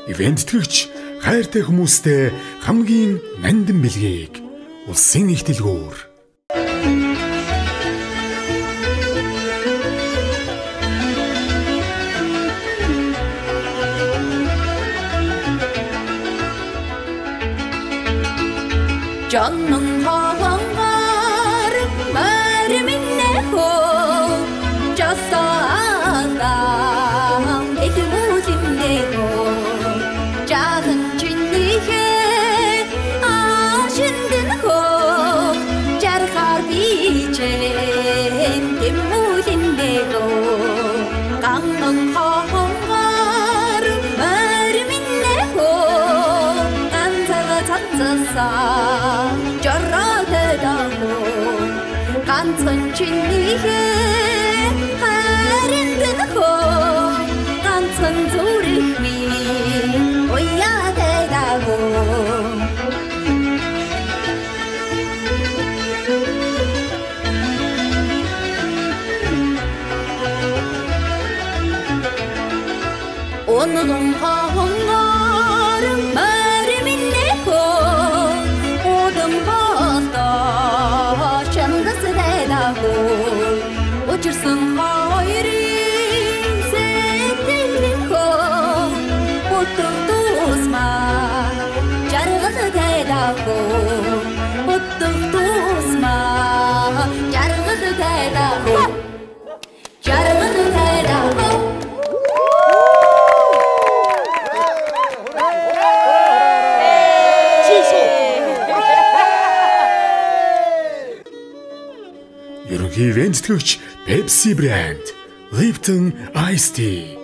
Ивентгэгч хайртай хүмүүстэй хамгийн нандин бэлгийг улсын их дэлгүүр. Жонон хонгор мариминэхо жасаан эхмүлинэхо жахан чиннихэ ашиндэнхо жархар бичэн тэмүлинэхо ганон хонгор мариминэхо ганцага цацаса ганцхан чинийхэ харинтэнхо ганцхан зүрхми уяатэдаго 오늘은 хонгор 마리민네хо 오름 хосто учирсан хоёрын сэтгэлийнхөө утга тусмаа жаргал тайдаггүй утга тусмаа жаргал тайдаггүй жаргал тайдаггүй Ерөнхий ивент тэтгэгч Pepsi брэнд Lipton Iced Tea